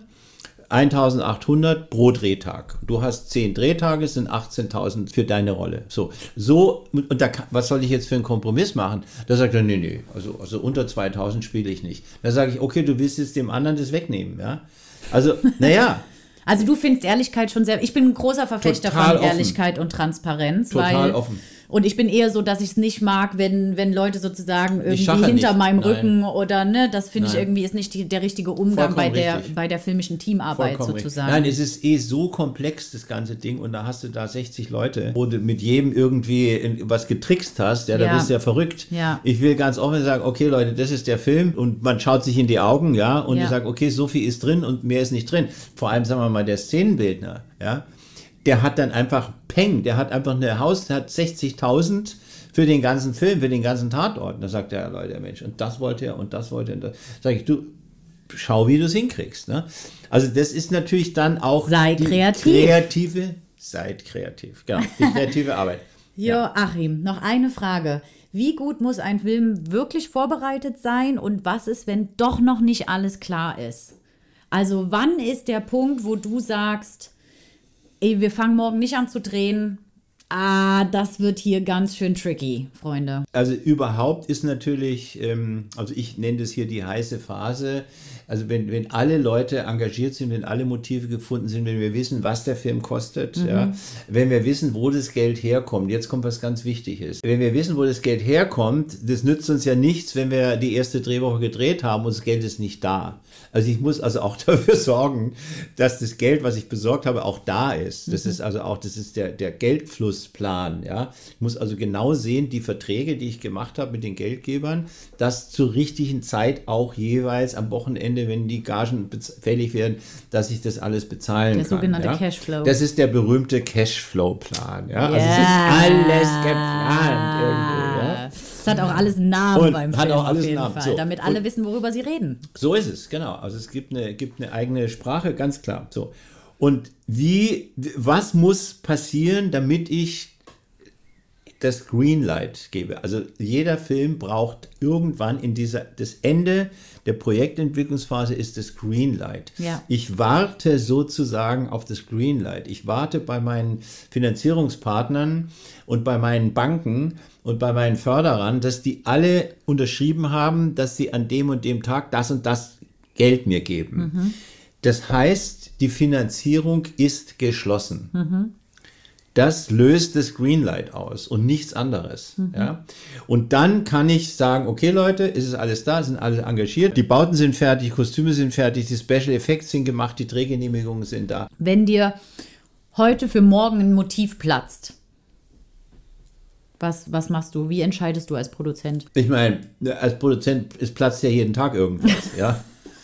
1.800 pro Drehtag. Du hast 10 Drehtage, sind 18.000 für deine Rolle. So und was soll ich jetzt für einen Kompromiss machen? Da sagt er, nee, also unter 2.000 spiele ich nicht. Da sage ich, okay, du willst jetzt dem anderen das wegnehmen, ja? Also, naja. Also du findest Ehrlichkeit schon sehr... Ich bin ein großer Verfechter von Ehrlichkeit und Transparenz. Total offen. Und ich bin eher so, dass ich es nicht mag, wenn Leute sozusagen irgendwie hinter meinem Rücken oder, ne, das finde ich irgendwie ist nicht der richtige Umgang bei der filmischen Teamarbeit sozusagen. Nein, es ist so komplex, das ganze Ding, und da hast du da 60 Leute, wo du mit jedem irgendwie was getrickst hast, da bist du ja verrückt. Ja. Ich will ganz offen sagen, okay Leute, das ist der Film und man schaut sich in die Augen, ja, und ich sage, okay, so viel ist drin und mehr ist nicht drin. Vor allem, sagen wir mal, der Szenenbildner, ja, der hat dann einfach der hat einfach der hat 60.000 für den ganzen Film, für den ganzen Tatort. Da sagt der Leute, Mensch, und das wollte er und das wollte er. Und das. Sag ich, du, schau, wie du es hinkriegst. Ne? Also das ist natürlich dann auch kreative seid kreativ. Genau, die kreative Arbeit. Ja, Achim, noch eine Frage. Wie gut muss ein Film wirklich vorbereitet sein und was ist, wenn doch noch nicht alles klar ist? Also wann ist der Punkt, wo du sagst, ey, wir fangen morgen nicht an zu drehen, das wird hier ganz schön tricky, Freunde. Also überhaupt ist natürlich, also ich nenne das hier die heiße Phase, also wenn alle Leute engagiert sind, wenn alle Motive gefunden sind, wenn wir wissen, was der Film kostet, ja, wenn wir wissen, wo das Geld herkommt, jetzt kommt was ganz Wichtiges. Wenn wir wissen, wo das Geld herkommt, das nützt uns ja nichts, wenn wir die erste Drehwoche gedreht haben und das Geld ist nicht da. Also ich muss also auch dafür sorgen, dass das Geld, was ich besorgt habe, auch da ist. Das ist also auch, das ist der Geldflussplan, ja. Ich muss also genau sehen, die Verträge, die ich gemacht habe mit den Geldgebern, dass zur richtigen Zeit auch jeweils am Wochenende, wenn die Gagen fällig werden, dass ich das alles bezahlen kann. Der sogenannte ja? Cashflow. Das ist der berühmte Cashflow-Plan, ja. Also es ist alles geplant irgendwie, ja. Es hat auch alles einen Namen Und beim hat Film auch alles auf jeden einen Namen. Fall, So. damit alle wissen, worüber sie reden. So ist es, genau. Also es gibt eine eigene Sprache, ganz klar. So. Und was muss passieren, damit ich das Greenlight gebe? Also jeder Film braucht irgendwann das Ende der Projektentwicklungsphase ist das Greenlight. Ja. Ich warte sozusagen auf das Greenlight. Ich warte bei meinen Finanzierungspartnern und bei meinen Banken und bei meinen Förderern, dass die alle unterschrieben haben, dass sie an dem und dem Tag das und das Geld mir geben. Das heißt, die Finanzierung ist geschlossen. Das löst das Greenlight aus und nichts anderes. Ja? Und dann kann ich sagen, okay Leute, ist es alles da, sind alle engagiert, die Bauten sind fertig, Kostüme sind fertig, die Special Effects sind gemacht, die Drehgenehmigungen sind da. Wenn dir heute für morgen ein Motiv platzt, was machst du? Wie entscheidest du als Produzent? Ich meine, als Produzent, es platzt ja jeden Tag irgendwas, ja.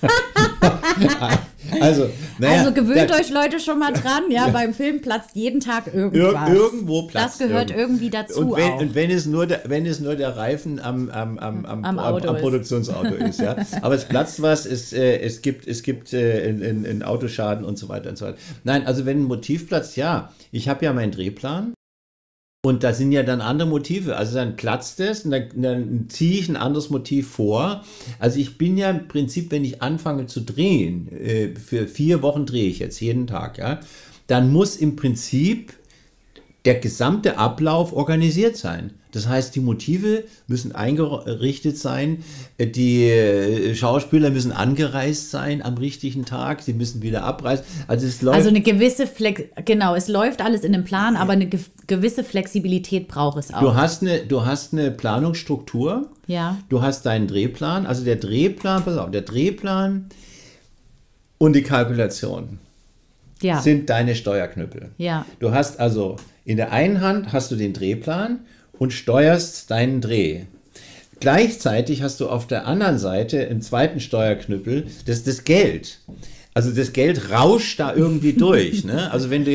Also gewöhnt euch Leute schon mal dran, ja, beim Film platzt jeden Tag irgendwas. Irgendwo platzt. Das gehört irgendwie dazu auch. Und wenn es nur der Reifen am Produktionsauto ist, ja. Aber es platzt was, es gibt einen Autoschaden und so weiter und so weiter. Nein, also wenn ein Motiv platzt, ja, ich habe ja meinen Drehplan. Und da sind ja dann andere Motive, also dann platzt es und dann ziehe ich ein anderes Motiv vor. Also ich bin ja im Prinzip, wenn ich anfange zu drehen, für 4 Wochen drehe ich jetzt jeden Tag, ja, dann muss im Prinzip der gesamte Ablauf organisiert sein. Das heißt, die Motive müssen eingerichtet sein, die Schauspieler müssen angereist sein am richtigen Tag, sie müssen wieder abreisen. Also es läuft. Also eine gewisse es läuft alles in einem Plan, aber eine gewisse Flexibilität braucht es auch. Du hast eine Planungsstruktur, ja. Du hast deinen Drehplan, also der Drehplan und die Kalkulation sind deine Steuerknüppel. Ja. Du hast also in der einen Hand hast du den Drehplan und steuerst deinen Dreh. Gleichzeitig hast du auf der anderen Seite im zweiten Steuerknüppel das Geld. Also das Geld rauscht da irgendwie durch. Ne? Also wenn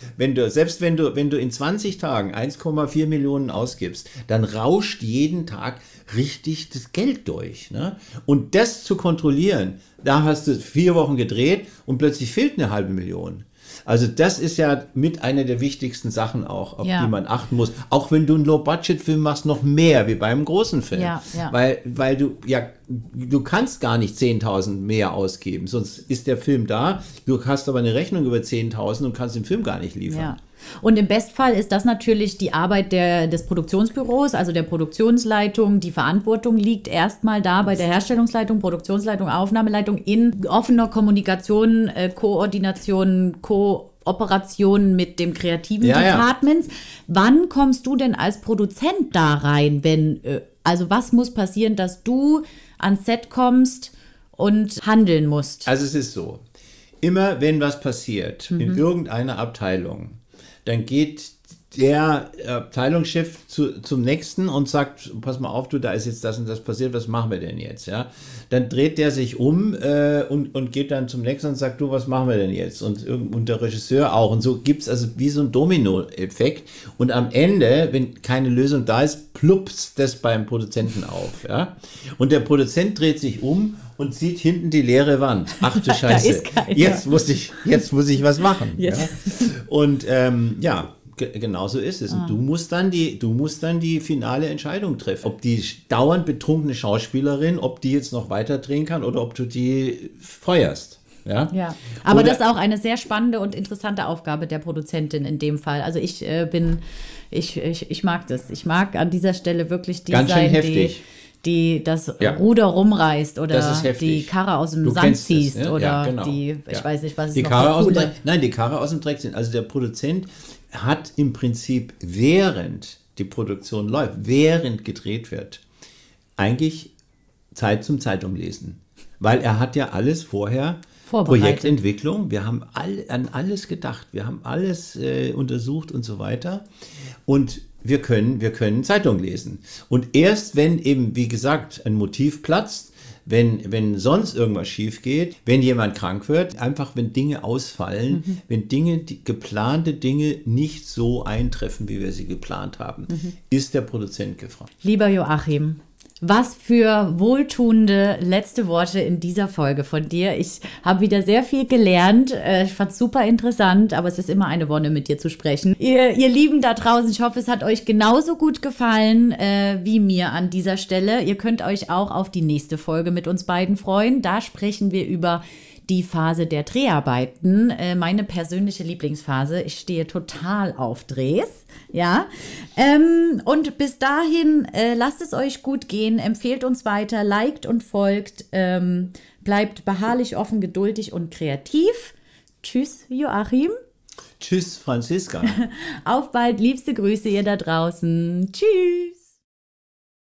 du in 20 Tagen 1,4 Millionen ausgibst, dann rauscht jeden Tag richtig das Geld durch. Ne? Und das zu kontrollieren, da hast du 4 Wochen gedreht und plötzlich fehlt eine halbe Million. Also das ist ja mit einer der wichtigsten Sachen auch, auf die man achten muss. Auch wenn du einen Low-Budget-Film machst, noch mehr wie beim großen Film. Ja, ja. Weil du kannst gar nicht 10.000 mehr ausgeben, sonst ist der Film da. Du hast aber eine Rechnung über 10.000 und kannst den Film gar nicht liefern. Ja. Und im Bestfall ist das natürlich die Arbeit des Produktionsbüros, also der Produktionsleitung. Die Verantwortung liegt erstmal da bei der Herstellungsleitung, Produktionsleitung, Aufnahmeleitung in offener Kommunikation, Koordination, Kooperation mit dem kreativen Departments. Wann kommst du denn als Produzent da rein, also was muss passieren, dass du ans Set kommst und handeln musst? Also es ist so, immer wenn was passiert in irgendeiner Abteilung, dann geht der Abteilungschef zum nächsten und sagt, pass mal auf, da ist jetzt das und das passiert, was machen wir denn jetzt? Ja? Dann dreht der sich um und geht dann zum nächsten und sagt, was machen wir denn jetzt? Und der Regisseur auch. Und so gibt es also wie so ein Domino-Effekt. Und am Ende, wenn keine Lösung da ist, plupst das beim Produzenten auf. Ja? Und der Produzent dreht sich um und sieht hinten die leere Wand. Ach du Scheiße, Da ist keiner. jetzt muss ich was machen. Yes. Ja? Und genau so ist es. Und du musst dann die finale Entscheidung treffen. Ob die dauernd betrunkene Schauspielerin, ob die jetzt noch weiter drehen kann oder ob du die feuerst. Ja, aber das ist auch eine sehr spannende und interessante Aufgabe der Produzentin in dem Fall. Also ich mag das. Ich mag an dieser Stelle wirklich die ganz sein, schön heftig. die das Ruder rumreißt oder das die Karre aus dem Sand ziehst es, ne? oder genau. ich weiß nicht, was es die noch Karre aus dem coole. Dreck. Nein, die Karre aus dem Dreck sind. Also der Produzent hat im Prinzip, während die Produktion läuft, während gedreht wird, eigentlich Zeit zum Zeitumlesen. Weil er hat ja alles vorher Projektentwicklung, wir haben an alles gedacht, wir haben alles untersucht und so weiter und wir können Zeitung lesen. Und erst wenn eben, wie gesagt, ein Motiv platzt, wenn sonst irgendwas schief geht, wenn jemand krank wird, einfach wenn Dinge ausfallen, wenn geplante Dinge nicht so eintreffen, wie wir sie geplant haben, ist der Produzent gefragt. Lieber Joachim, was für wohltuende letzte Worte in dieser Folge von dir. Ich habe wieder sehr viel gelernt. Ich fand es super interessant, aber es ist immer eine Wonne, mit dir zu sprechen. Ihr Lieben da draußen, ich hoffe, es hat euch genauso gut gefallen wie mir an dieser Stelle. Ihr könnt euch auch auf die nächste Folge mit uns beiden freuen. Da sprechen wir über die Phase der Dreharbeiten, meine persönliche Lieblingsphase. Ich stehe total auf Drehs, ja. Und bis dahin, lasst es euch gut gehen, empfehlt uns weiter, liked und folgt, bleibt beharrlich, offen, geduldig und kreativ. Tschüss, Joachim. Tschüss, Franziska. Auf bald, liebste Grüße ihr da draußen. Tschüss.